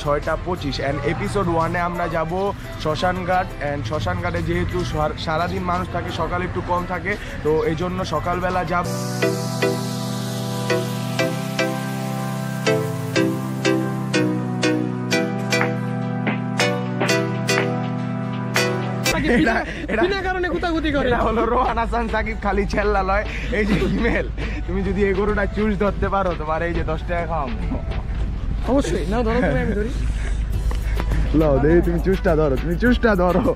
6টা 25 and episode 1-এ আমরা যাব শ্মশানঘাট। অ্যান্ড শ্মশানঘাটে যেহেতু সারাদিন মানুষ থাকে, সকালে একটু কম থাকে, তো এই জন্য সকালবেলা যাব। রোহান হাসান সাকিব খালি ছেল্লা লয়। এই যে ইমেল, তুমি যদি এই গরুটা চুজ ধরতে পারো তোমার এই যে 10 টাকা খাওয়াম। অবশ্যই না, ধরো তুমি, আমি ধরি। লও দে, তুমি চুজটা ধরো, তুমি চুজটা ধরো।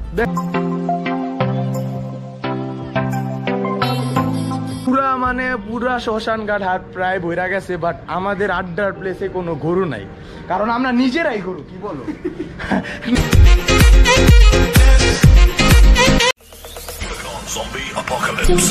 পুরা মানে পুরা শ্মশানঘাট হাট প্রায় বইরা গেছে, বাট আমাদের আড্ডার প্লেসে কোনো গরু নাই, কারণ আমরা নিজেরাই গরু। কি বলো? Zombie apocalypse.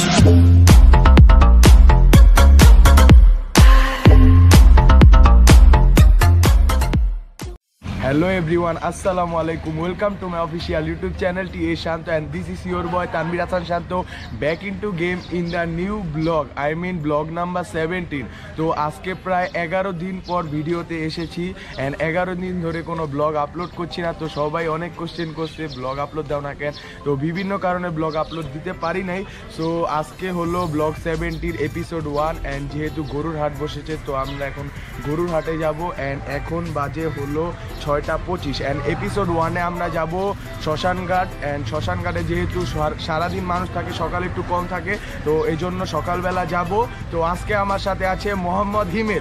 Hello everyone, assalamu alaikum, welcome to my official YouTube channel TA Shanto, and this is your boy Tanvir Hasan Shanto back into game in the new vlog, I mean vlog number 17. তো আজকে প্রায় 11 দিন পর ভিডিওতে এসেছি and 11 দিন ধরে কোনো ব্লগ আপলোড করছি না। তো সবাই অনেক কোশ্চেন করছে ব্লগ আপলোড দাও না কেন, তো বিভিন্ন কারণে ব্লগ আপলোড দিতে পারি নাই। সো আজকে হলো ব্লগ 70 এপিসোড 1 and যেহেতু গরুর হাট বসেছে তো আমরা এখন গরুর হাটে যাব। and এখন বাজে হলো 6টা 25 অ্যান্ড এপিসোড 1-এ আমরা যাব শ্মশানঘাট। অ্যান্ড শ্মশানঘাটে যেহেতু সারাদিন মানুষ থাকে, সকালে একটু কম থাকে, তো এই জন্য সকালবেলা যাব। তো আজকে আমার সাথে আছে মোহাম্মদ হিমেল।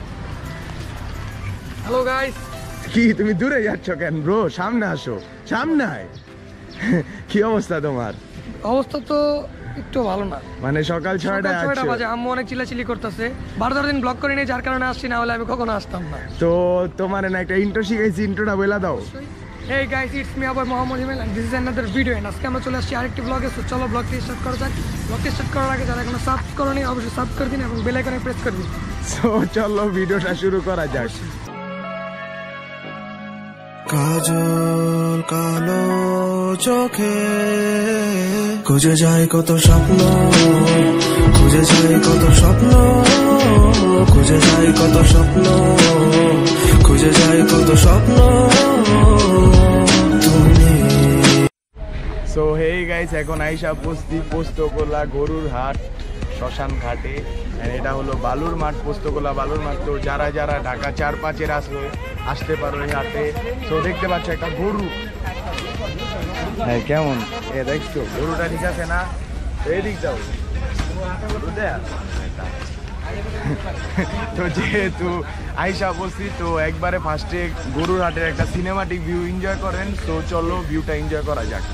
Hello guys. কি তুমি দূরে যাচ্ছ কেন ব্রো? সামনে আসো, সামনে আয়। কি অবস্থা তোমার? অবস্থা তো একটু ভালো না, মানে সকাল 6টা বাজে, আম্মু অনেক চিল্লাচিল্লি করতেছে। 12 দিন ব্লগ করি নাই, যার কারণে আসছি, না হলে আমি কখনো আসতাম না। তো তোমার না একটা ইন্ট্রো শিখাইছি, ইন্ট্রোটা বলে দাও। Hey guys, it's me boy Mohammad Himel and this is another video, and আজকে আমরা চলে আসছি আরেকটি ব্লগে। সো চলো ব্লগটি স্টার্ট করা যাক। ব্লগটি স্টার্ট করার আগে যারা এখনো সাবস্ক্রাইব করোনি অবশ্যই সাবস্ক্রাইব করে দিন এবং বেল আইকনে প্রেস করে দিন। সো চলো ভিডিওটা শুরু করা যাক। কাজল কালো চোখে খুঁজে যায় কত স্বপ্ন, খুঁজে যায় কত স্বপ্ন, খুঁজে যায় কত স্বপ্ন, খুঁজে যায় কত স্বপ্ন তুমি। সো হেই গাইস, এখন আইসা পোস্তগোলা গরুর হাট শ্মশান ঘাটে। এটা হলো বালুর মাঠ, পোস্তগোলা বালুর মাঠ। তো যারা যারা ঢাকা 4-5-এর আসতে পারো এই হাটে। তো দেখতে পাচ্ছ একটা গরু, হ্যাঁ কেমন এ দেখছো গরুটা? ঠিক আছে না? এদিক যাও। তো যেহেতু আইসা বসি তো একবারে ফার্স্টে গরুর হাটের একটা সিনেমাটিক ভিউ এনজয় করেন। তো চলো ভিউটা এনজয় করা যাক।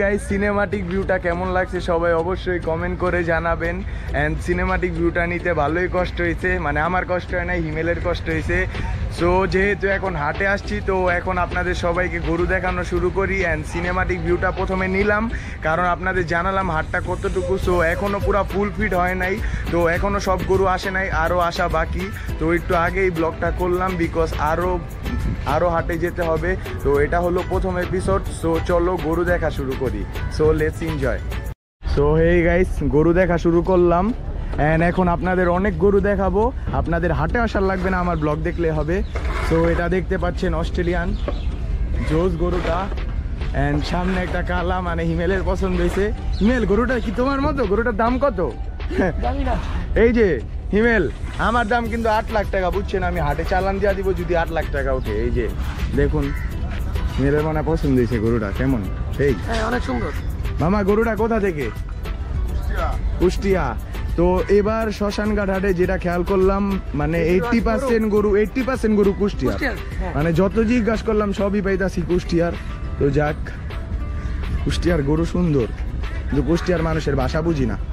গাইস, সিনেমাটিক ভিউটা কেমন লাগছে সবাই অবশ্যই কমেন্ট করে জানাবেন। অ্যান্ড সিনেমাটিক ভিউটা নিতে ভালোই কষ্ট হয়েছে, মানে আমার কষ্ট হয় নাই, হিমেলের কষ্ট হয়েছে। সো যেহেতু এখন হাটে আসছি, তো এখন আপনাদের সবাইকে গরু দেখানো শুরু করি। অ্যান্ড সিনেমাটিক ভিউটা প্রথমে নিলাম, কারণ আপনাদের জানালাম হাটটা কতটুকু। সো এখনও পুরো ফুল ফিট হয় নাই, তো এখনও সব গরু আসে নাই, আরও আসা বাকি। তো একটু আগেই ব্লগটা করলাম, বিকজ আরও হাটে যেতে হবে। তো এটা হলো প্রথম এপিসোড। সো চলো গরু দেখা শুরু করি। So let's enjoy. So hey guys, গরু দেখা শুরু করলাম। অ্যান্ড এখন আপনাদের অনেক গরু দেখাবো, আপনাদের হাটে আসার লাগবে না, আমার ব্লগ দেখলে হবে। সো এটা দেখতে পাচ্ছেন অস্ট্রেলিয়ান জোস গরুটা। অ্যান্ড সামনে একটা কালা, মানে হিমেলের পছন্দ হয়েছে। হিমেল, গরুটা কি তোমার মতো? গরুটার দাম কত? জানি না। এই যে হিমেল, আমার দাম কিন্তু 8 লাখ টাকা, বুঝছেন? আমি হাটে চালান দিয়ে দিব যদি 8 লাখ টাকা ওঠে। এই যে দেখুন, হিমেলের মনে পছন্দ হয়েছে গরুটা। কেমন? এই অনেক সুন্দর। মামা, গরুটা কোথা থেকে? কুষ্টিয়া। তো এবার শ্মশানঘাট হাটে যেটা খেয়াল করলাম, মানে 80% গরু কুষ্টিয়ার। মানে যত জিজ্ঞাসা করলাম সবই পাইতাছি কুষ্টিয়ার। তো যাক, কুষ্টিয়ার গরু সুন্দর, কিন্তু কুষ্টিয়ার মানুষের ভাষা বুঝি না।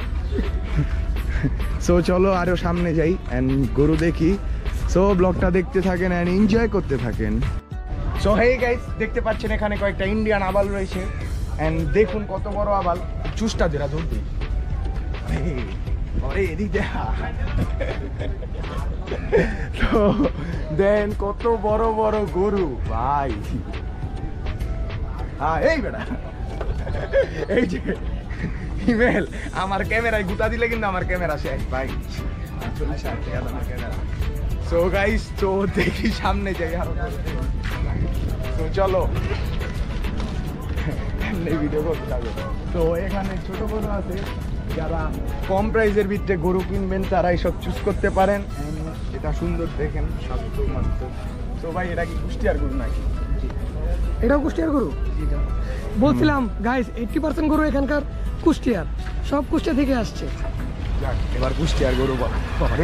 সো চলো আরো সামনে যাই অ্যান্ড গরু দেখি। সো ব্লগটা দেখতে থাকেন অ্যান্ড এনজয় করতে থাকেন। সো হেই গাইস, দেখতে পাচ্ছেন এখানে কয়েকটা ইন্ডিয়ান আবাল রয়েছে। অ্যান্ড দেখুন কত বড় আবাল, চুষ্টা যেটা দুধ দিই। তো দেন কত বড় বড় গরু ভাই। হ্যাঁ এই বেটা, এই যে হিমেল আমার ক্যামেরায় গুতা দিলে কিন্তু আমার ক্যামেরা শেষ ভাই। 40,000 টাকা দামের ক্যামেরা। সো গাইস, তো দেখি সামনে যাই আরো। তো চলো ভিডিও করতে থাকো। তো এখানে ছোট গরু আছে, যারা কম প্রাইসের ভিতরে গরু কিনবেন তারা এইসব চুজ করতে পারেন। এটা সুন্দর দেখেন, স্বাস্থ্য মাত্র। তো ভাই, এটা কি কুষ্টিয়ার গরু নাকি? এটাও কুষ্টিয়ার গরু। বলছিলাম গাইস, 80% গরু এখানকার কুষ্টিয়ার, সব কুষ্টিয়া থেকে আসছে। এবার কুষ্টিয়ার গরু বলে,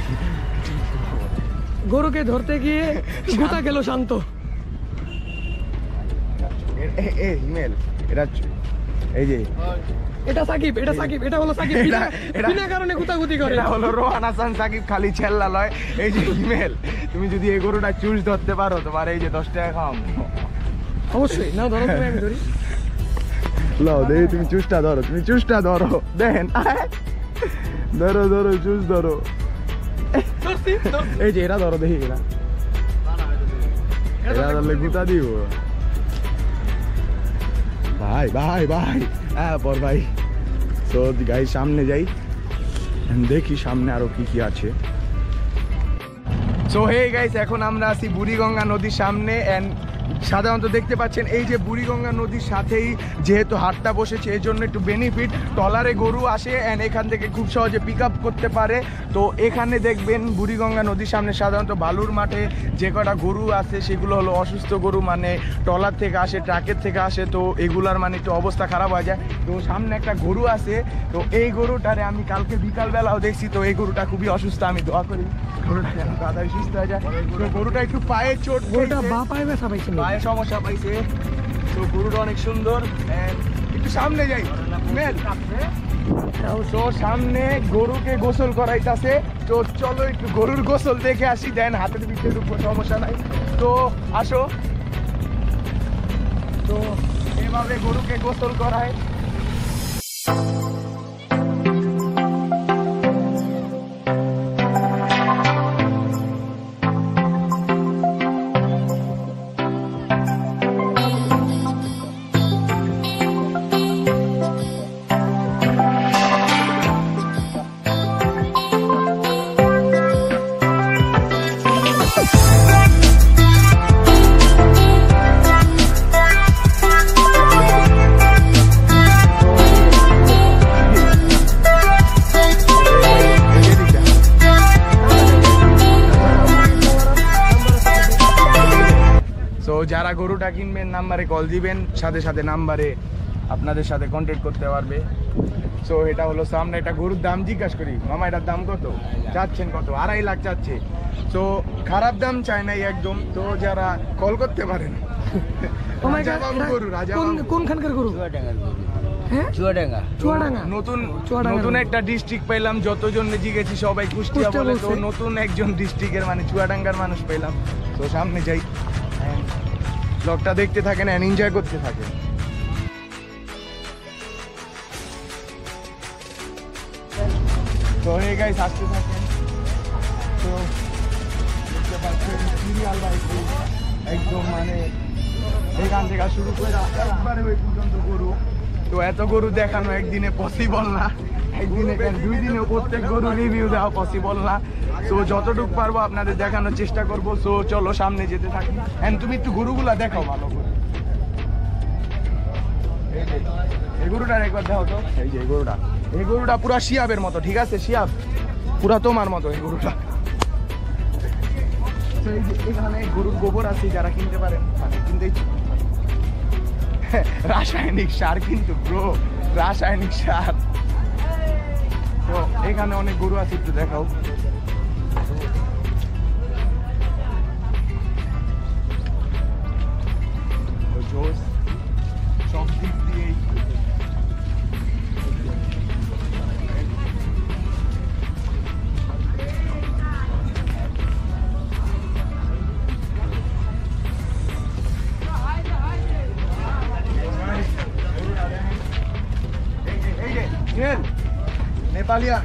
গরুকে ধরতে গিয়ে গুতা গেল শান্ত। হিমেল, এটা এই যে এটা সাকিব, এটা হলো সাকিব। বিনা কারণে গুতাগুতি করে। এটা হলো রোহান হাসান সাকিব, খালি ছেল্লা লয়। এই যে হিমেল, তুমি যদি এই গরুটা চুজ ধরতে পারো, তোমার এই যে 10 টাকা খাম। অবশ্যই না, ধরো তুমি, আমি ধরি। লও দে, তুমি চুজটা ধরো, তুমি চুজটা ধরো। দেন ধরো ধরো, চুজ ধরো। এই যে এটা ধরো, দেখি এটা ধরলে গুতা দিব ভাই ভাই ভাই। হ্যাঁ পর ভাই। তো গাই সামনে যাই, দেখি সামনে আরো কি কি আছে। সো হে গাইস, এখন আমরা আছি বুড়িগঙ্গা নদীর সামনে। অ্যান্ড সাধারণত দেখতে পাচ্ছেন এই যে বুড়িগঙ্গা নদীর সাথেই যেহেতু হাটটা বসেছে, এই জন্য একটু বেনিফিট। ট্রলারে গরু আসে অ্যান্ড এখান থেকে খুব সহজে পিক আপ করতে পারে। তো এখানে দেখবেন বুড়িগঙ্গা নদীর সামনে সাধারণত বালুর মাঠে যে কটা গরু আছে সেগুলো হলো অসুস্থ গরু, মানে ট্রলার থেকে আসে, ট্রাকের থেকে আসে। তো এগুলার মানে একটু অবস্থা খারাপ হয়ে যায়। তো সামনে একটা গরু আছে, তো এই গরুটারে আমি কালকে বিকালবেলাও দেখছি। তো এই গরুটা খুবই অসুস্থ, আমি দোয়া করি গরুটা যেন তাড়াতাড়ি সুস্থ হয়ে যায়। তো গরুটা একটু পায়ে চোট, গরুটা বা পায়ে ব্যথা পাইছে, পায়ে সমস্যা পাইছে। তো গরুটা অনেক সুন্দর। একটু সামনে যাই, তো সামনে গরুকে গোসল করাইতাছে। তো চলো একটু গরুর গোসল দেখে আসি, দেন হাতের ভিতরে ঢুকবো, সমস্যা নাই। তো আসো। তো এভাবে গরুকে গোসল করায়। যারা গরুটা কিনবেন নাম্বারে কল দিবেন, সাথে সাথে নাম্বারে আপনাদের সাথে কন্ট্যাক্ট করতে পারবে। সো এটা হলো সামনে একটা গরুর দাম জিজ্ঞাসা করি, মামা এটার দাম কত চাচ্ছেন? কত? 2.5 লাখ চাচ্ছে। তো খারাপ দাম চাই নাই একদম, তো যারা কল করতে পারেন। কোনখানকার গরু? হ্যাঁ, চুয়াডাঙ্গা। নতুন একটা ডিস্ট্রিক্ট পেলাম, যতজন জিগেছি সবাই কুষ্টিয়া বলে, তো নতুন একজন ডিস্ট্রিক্টের মানে চুয়াডাঙ্গার মানুষ পেলাম। তো সামনে যাই, ব্লগটা দেখতে থাকেন এন্ড এনজয় করতে থাকেন। তো হে গাইস, আসতে থাকেন। তো দেখতে পাচ্ছেন সিরিয়াল বাইক একদম, মানে এখান থেকে শুরু করে একবারে ওই পর্যন্ত গরু। তো এত গরু দেখানো একদিনে পসিবল না, একদিনে কেন 2 দিনে প্রত্যেক গরু রিভিউ দেওয়া পসিবল না। সো যতটুকু পারবো আপনাদের দেখানোর চেষ্টা করবো। সো চলো সামনে যেতে থাকি। এন্ড তুমি একটু গরুগুলা দেখাও ভালো করে। এই গরুটার একবার দেখো তো, এই যে এই গরুটা পুরা শিয়াবের মতো, ঠিক আছে? শিয়াব পুরা তোমার মতো এই গরুটা। এখানে গরুর গোবর আছে, যারা কিনতে পারেন মানে কিনতেই। রাসায়নিক সার কিন্তু ব্রো, রাসায়নিক সার। তো এখানে অনেক গরু আছে, একটু দেখাও। সব দিক দিয়েই নেপালিয়ান।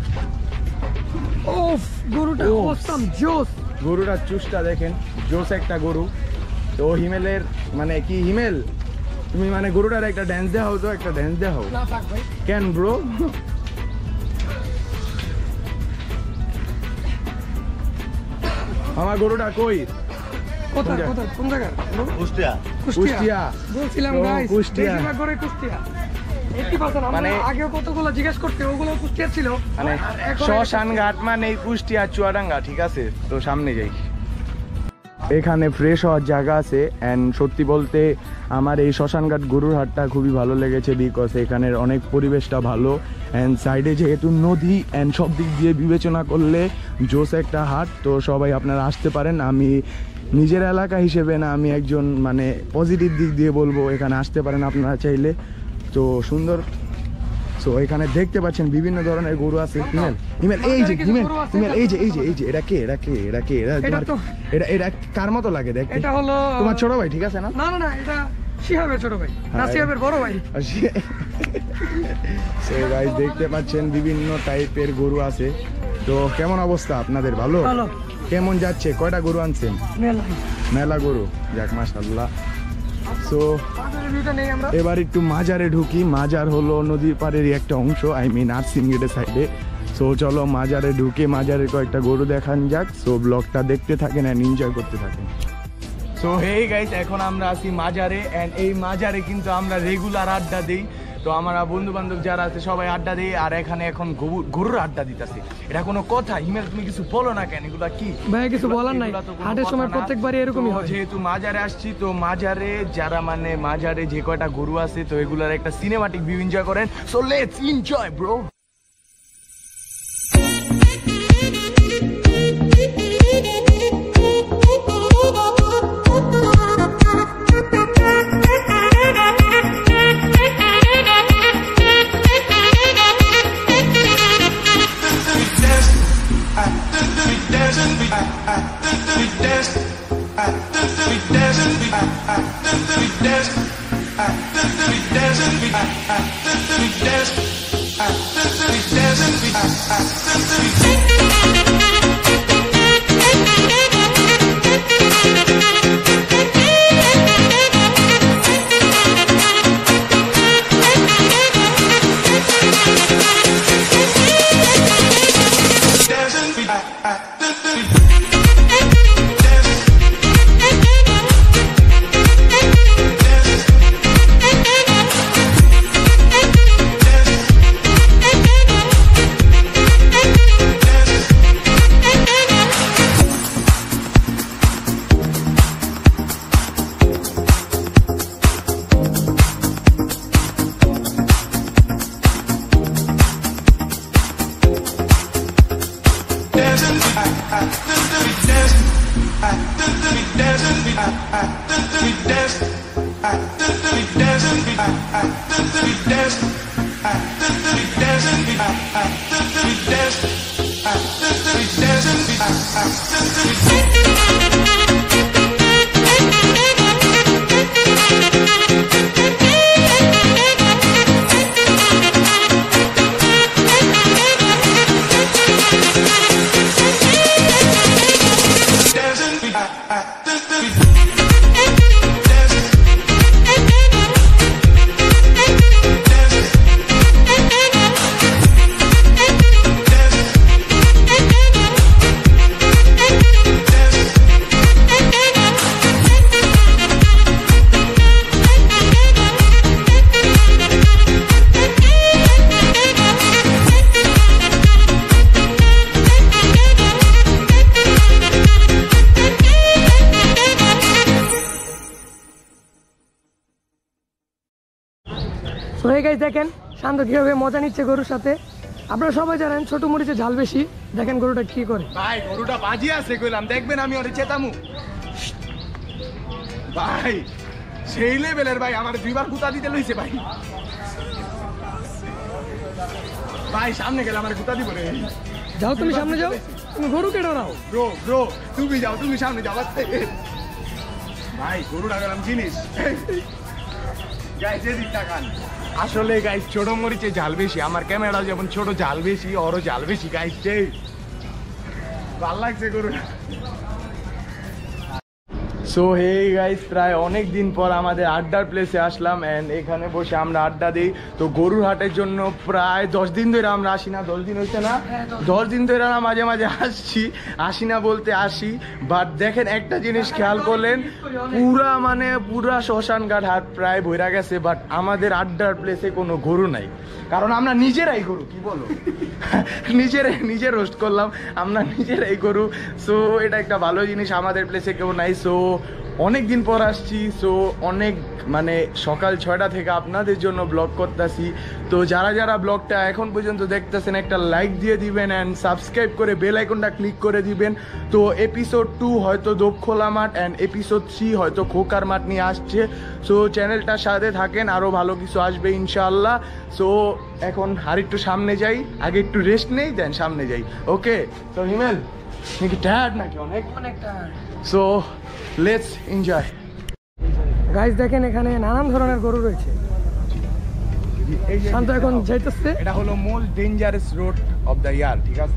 ওফ, গরুটা অসাম, জোস। গরুটার চুষটা দেখেন, জোস একটা গরু। তো হিমেলের মানে কি, হিমেল তুমি মানে গরুটার একটা ড্যান্স দেখাও তো, একটা ড্যান্স দেখাও। না থাক ভাই, কেন ব্রো? আমার গরুটা কই? কোথায় কোন জায়গা? কুষ্টিয়া বলছিলাম তো গাইস, কুষ্টিয়া। বেশিরভাগ করে কুষ্টিয়া। 80% মানে আগেও কতগুলো জিজ্ঞেস করতে, ওগুলো কুষ্টিয়া ছিল। মানে শ্মশান ঘাট মানে কুষ্টিয়া চুয়াডাঙ্গা, ঠিক আছে? তো সামনে যাই। এখানে ফ্রেশ হওয়ার জায়গা আছে অ্যান্ড সত্যি বলতে আমার এই শ্মশানঘাট গরুর হাটটা খুবই ভালো লেগেছে, বিকজ এখানের অনেক পরিবেশটা ভালো অ্যান্ড সাইডে যেহেতু নদী অ্যান্ড সব দিক দিয়ে বিবেচনা করলে জোস একটা হাট। তো সবাই আপনারা আসতে পারেন। আমি নিজের এলাকা হিসেবে না, আমি একজন মানে পজিটিভ দিক দিয়ে বলবো, এখানে আসতে পারেন আপনারা চাইলে। তো সুন্দর। সো এখানে দেখতে পাচ্ছেন বিভিন্ন ধরনের গরু আছে। হিমেল এই যে এটা কে? এটা কার মতো লাগে দেখতে? এটা হলো তোমার ছোট ভাই, ঠিক আছে না? না, এটা শিহাবের ছোট ভাই, না শিহাবের বড় ভাই। সো গাইস, দেখতে পাচ্ছেন বিভিন্ন টাইপের গরু আছে। তো কেমন অবস্থা আপনাদের? ভালো? কেমন যাচ্ছে? কয়টা গরু আনছেন? মেলা গরু, যাক মাশাআল্লাহ। সো এবার একটু মাজারে ঢুকি। মাজার হলো নদীর পাড়েরই একটা অংশ, আই মিন আর্টসিং গেটের সাইডে। সো চলো মাজারে ঢুকে মাজারের কয়েকটা গরু দেখান যাক। সো ব্লগটা দেখতে থাকেন এন্ড এনজয় করতে থাকেন। সো হেই গাইস, এখন আমরা আছি মাজারে এন্ড এই মাজারে কিন্তু আমরা রেগুলার আড্ডা দিই। তো আমার বন্ধু বান্ধব যারা আছে সবাই আড্ডা দিই, আর এখানে এখন গরুর আড্ডা দিতেছে। এটা কোনো কথা? হিমেল তুমি কিছু বলো না কেন? এগুলা কি ভাই? কিছু বলার নাই, হাটের সময় প্রত্যেকবারই এরকমই হয়। যেহেতু মাজারে আসছি, তো মাজারে যারা মানে মাজারে যে কয়টা গরু আছে, তো এগুলার একটা সিনেমাটিক ভিউ এনজয় করেন। So let's enjoy bro. তো এই গাইস দেখেন শান্ত কিভাবে মজা নিচ্ছে গরুর সাথে। আপনারা সবাই জানেন ছোট মরিচে ঝাল বেশি। দেখেন গরুটা কি করে। ভাই গরুটা বাজি আছে কইলাম, দেখবেন আমি ওরে চেতামু ভাই, সেই লেভেলের ভাই। আমার দুইবার গুতা দিতে লইছে ভাই। ভাই সামনে গেলে আমার গুতা দিব রে। যাও তুমি সামনে যাও, তুমি গরু কেটে নাও। ব্রো ব্রো তুমি যাও, তুমি সামনে যাও। ভাই গরুটা গেলাম জিনিস। গাইস এদিক তাকান। আসলে গাইস ছোট মরিচে ঝাল বেশি। আমার ক্যামেরা যেমন ছোট, ঝাল বেশি, ওরও ঝাল বেশি গাইস। ভাল লাগছে গরুটা। সো হে গাইস, প্রায় অনেক দিন পর আমাদের আড্ডার প্লেসে আসলাম অ্যান্ড এখানে বসে আমরা আড্ডা দিই। তো গরুর হাটের জন্য প্রায় 10 দিন ধরে আমরা আসি না। 10 দিন হয়েছে না? 10 দিন ধরে আমরা মাঝে মাঝে আসি না বলতে আসি। বাট দেখেন একটা জিনিস খেয়াল করলেন, পুরা শ্মশানঘাট হাট প্রায় ভরা গেছে, বাট আমাদের আড্ডার প্লেসে কোনো গরু নাই। কারণ আমরা নিজেরাই গরু, কি বলো, নিজে রোস্ট করলাম, আমরা নিজেরাই গরু। সো এটা একটা ভালো জিনিস, আমাদের প্লেসে কেউ নাই। সো অনেক দিন পর আসছি। সো অনেক সকাল 6টা থেকে আপনাদের জন্য ব্লগ করতেছি। তো যারা ব্লগটা এখন পর্যন্ত দেখতেছেন একটা লাইক দিয়ে দিবেন অ্যান্ড সাবস্ক্রাইব করে বেল আইকনটা ক্লিক করে দিবেন। তো এপিসোড 2 হয়তো দোপখোলা মাঠ অ্যান্ড এপিসোড 3 হয়তো খোকার মাঠ নিয়ে আসছে। সো চ্যানেলটার সাথে থাকেন, আরও ভালো কিছু আসবে ইনশাআল্লাহ। সো এখন আর একটু সামনে যাই, আগে একটু রেস্ট নেই, দেন সামনে যাই। ওকে তো হিমেল নাকি টায়ার্ড নাকি? অনেকটা। So let's enjoy. গাইস দেখেন এখানে নানান ধরনের গরু রয়েছে। শান্ত এখন যাইতেছে। এটা হলো most dangerous road of the year, ঠিক আছে?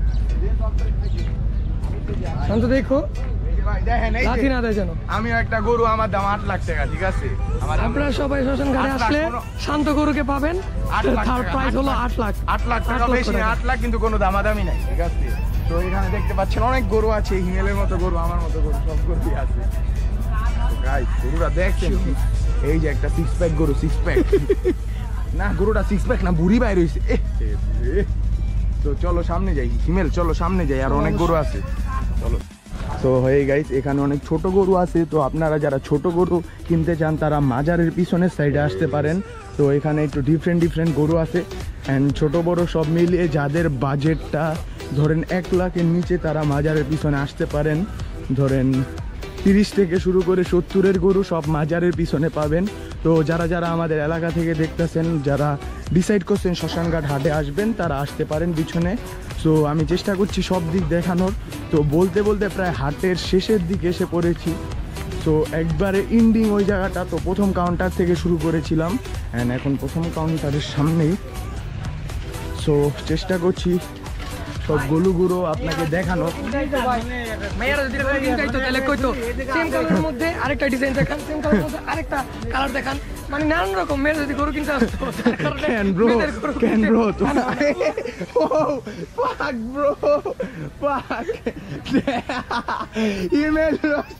শান্ত দেখো দেখেন এই লাঠি না দেয় যেন। আমি একটা গরু, আমার দাম 8 লাখ টাকা, ঠিক আছে? আপনারা সবাই শ্মশান ঘাটে আসলে শান্ত গরুকে পাবেন। তার প্রাইস হলো 8 লাখ। 8 লাখ টাকা বেশি না, 8 লাখ কিন্তু কোনো দামাদামি নাই, ঠিক আছে? তো এখানে দেখতে পাচ্ছেন অনেক গরু আছে, হিমেলের মতো গরু, আমার মতো গরু, সব গরুই আছে। গাইস গরুটা দেখছেন, এই যে একটা 6 প্যাক গরু, 6 প্যাক না, গরুটা 6 প্যাক না, বুড়ি বাইরে হইছে। তো চলো সামনে যাই, হিমেল চলো সামনে যাই, আর অনেক গরু আছে, চলো। তো হয়ে গাইস এখানে অনেক ছোট গরু আছে। তো আপনারা যারা ছোট গরু কিনতে চান তারা মাজারের পিছনের সাইডে আসতে পারেন। তো এখানে একটু ডিফারেন্ট গরু আছে অ্যান্ড ছোট বড় সব মিলিয়ে যাদের বাজেটটা ধরেন 1 লাখের নিচে, তারা মাজারের পিছনে আসতে পারেন। ধরেন 30 থেকে শুরু করে 70-এর গরু সব মাজারের পিছনে পাবেন। তো যারা আমাদের এলাকা থেকে দেখতেছেন, যারা ডিসাইড করছেন শ্মশানঘাট হাটে আসবেন, তারা আসতে পারেন পিছনে। সো আমি চেষ্টা করছি সব দিক দেখানোর। তো বলতে প্রায় হাটের শেষের দিকে এসে পড়েছি। সো একবারে ইন্ডিং ওই জায়গাটা। তো প্রথম কাউন্টার থেকে শুরু করেছিলাম অ্যান্ড এখন প্রথম কাউন্টারের সামনেই। সো চেষ্টা করছি সব গরুগুলো আপনাকে দেখানো। মধ্যে আরেকটা ডিজাইন দেখান, সেম কালারের মধ্যে আরেকটা কালার দেখান, মানে নানান রকম। মেয়ের যদি গরু কিনতে আসতো can bro fuck bro fuck email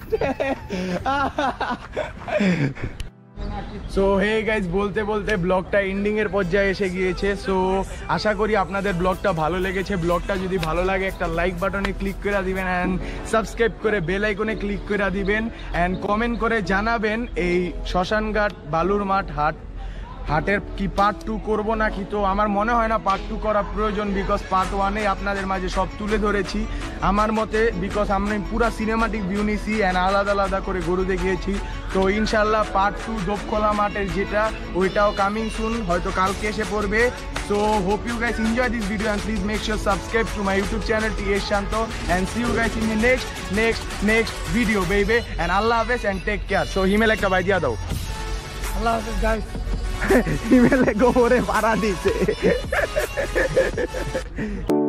so hey guys, বলতে ব্লগটা এন্ডিং এর পর্যায়ে এসে গিয়েছে। সো আশা করি আপনাদের ব্লগটা ভালো লেগেছে। ব্লগটা যদি ভালো লাগে একটা লাইক বাটনে ক্লিক করে দিবেন অ্যান্ড সাবস্ক্রাইব করে বেল আইকনে ক্লিক করে দিবেন অ্যান্ড কমেন্ট করে জানাবেন এই শ্মশানঘাট বালুর মাঠ হাটের কি পার্ট 2 করবো নাকি। তো আমার মনে হয় না পার্ট 2 করা প্রয়োজন, বিকজ পার্ট 1-এ আপনাদের মাঝে সব তুলে ধরেছি আমার মতে, বিকজ আমি পুরা সিনেমাটিক ভিউ নিছি অ্যান্ড আলাদা করে গরু দেখিয়েছি। তো ইনশাল্লাহ পার্ট 2 দোপখোলা মাঠের যেটা ওইটাও কামিং সুন, হয়তো কালকে এসে পড়বে। So hope you guys enjoy this video and please make sure subscribe to my YouTube channel TS Shanto and see you guys in the next video baby and Allah Hafiz and take care. So email একটা bye দিয়া দাও। আল্লাহ হাফেজ guys. ইমেলে গোবরে পাড়া দিছে।